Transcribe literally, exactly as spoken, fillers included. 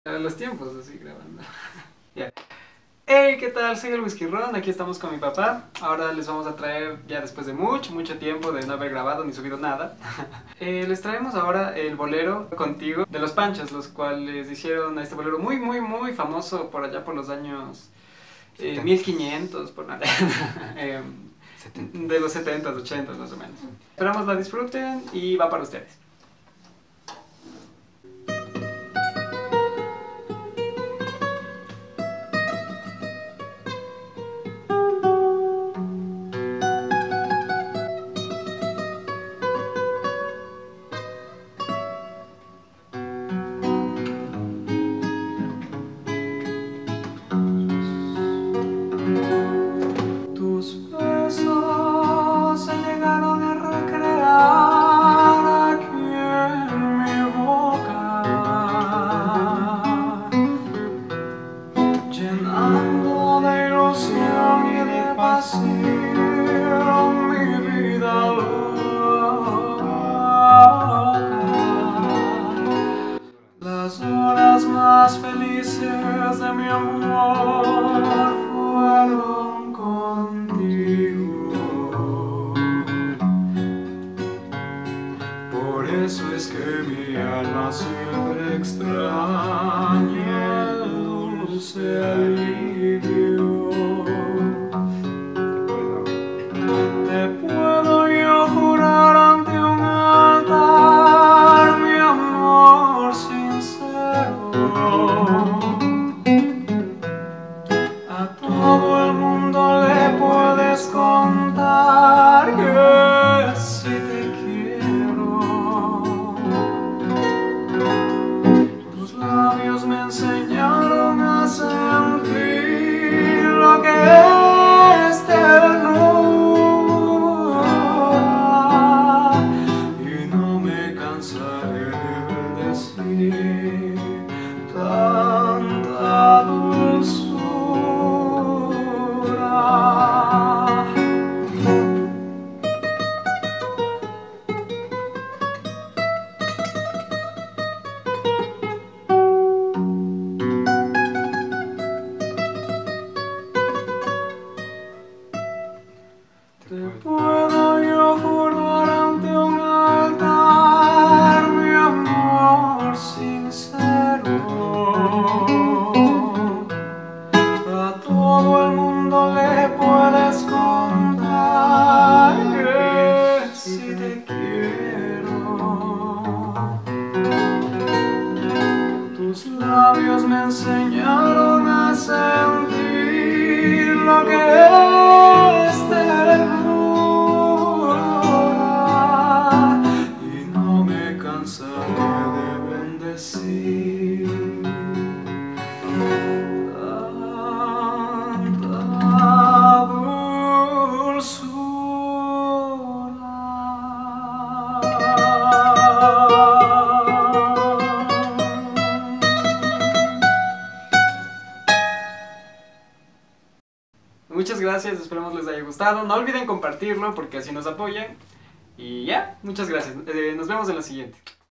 A los tiempos, así grabando. Ya. Hey, ¿qué tal? Soy el Whisky Ron, aquí estamos con mi papá. Ahora les vamos a traer, ya después de mucho, mucho tiempo de no haber grabado ni subido nada, eh, les traemos ahora el bolero Contigo de Los Panchos, los cuales hicieron a este bolero muy, muy, muy famoso por allá por los años eh, mil quinientos, por nada. eh, de los setentas, ochentas más o menos. Esperamos la disfruten y va para ustedes. Tus besos se llegaron a recrear aquí en mi boca, llenando de ilusión y de pasión mi vida loca. Las horas más felices de mi amor fueron contigo. Por eso es que mi alma siempre extraña el dulce alivio. Te puedo yo jurar ante un altar mi amor sincero. A todo el mundo le puedes contar que si te quiero. Tus labios me enseñaron a sentir lo que es ternura, y no me cansaré de decir tanta dulzura. Te puedo yo jurar ante un altar mi amor sincero. A todo el mundo le puedes contar que si te quiero. Tus labios me enseñaron a sentir lo que es ternura, y no me cansaré de bendecir tanta Muchas gracias, esperemos les haya gustado. No olviden compartirlo porque así nos apoyan. Y ya, muchas gracias. Eh, nos vemos en la siguiente.